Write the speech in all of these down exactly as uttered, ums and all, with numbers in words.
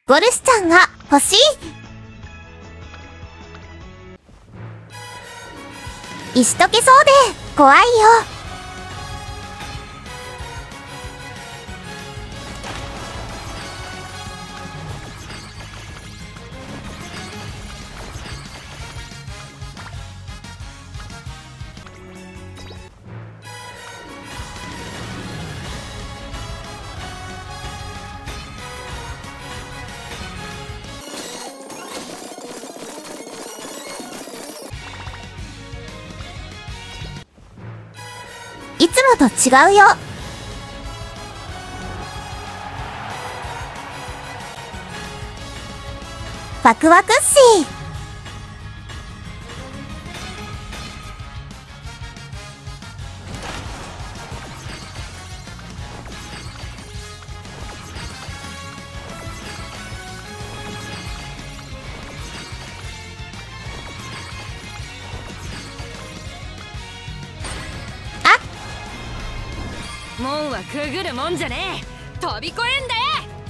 ゴルスちゃんが欲しい。石溶けそうで怖いよ。いつもと違うよ。ワクワクっしー。 門はくぐるもんじゃねえ。飛び越えんだよ。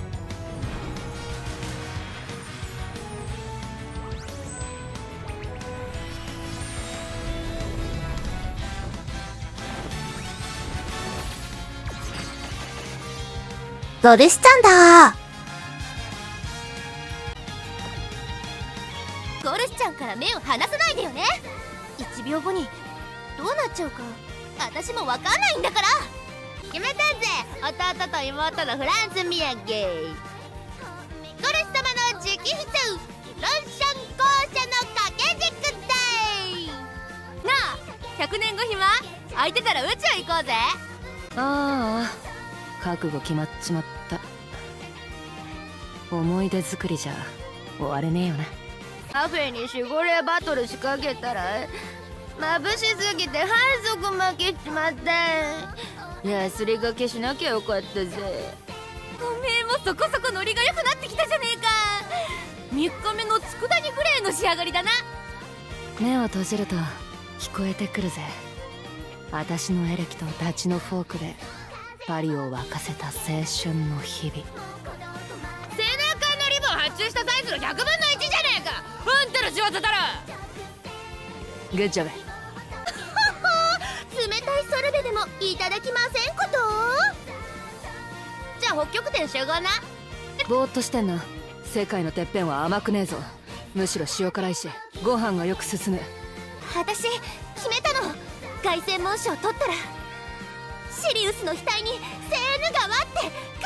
ゴルシちゃんだ。 ゴルシちゃんから目を離さないでよね。いちびょうごにどうなっちゃうか私もわかんないんだから。決めたぜ、弟と妹のフランス土産。ゴルシ様の直筆ロンシャン校舎の掛け軸だい。なあ、ひゃくねんご暇空いてたら宇宙行こうぜ。 ああ、覚悟決まっちまった。思い出作りじゃ終われねえよな。 カフェに守護霊バトル仕掛けたら眩しすぎて反則負けしちまった。やすりがけしなきゃよかったぜ。おめえもそこそこノリが良くなってきたじゃねえか。みっかめの佃煮グレーの仕上がりだな。 目を閉じると聞こえてくるぜ。私のエレキとダチのフォークでパリを沸かせた青春の日々。 背中のリボン発注したサイズのひゃくぶんのいちじゃねえか。あんたの仕業だろ。 グッジョブ。 冷たいソルベでもいただきませんこと。じゃあ北極点集合な。 ぼーっとしてんな。世界のてっぺんは甘くねえぞ。むしろ塩辛いしご飯がよく進む。 私決めたの。凱旋門賞取ったらシリウスの額にセーヌ川って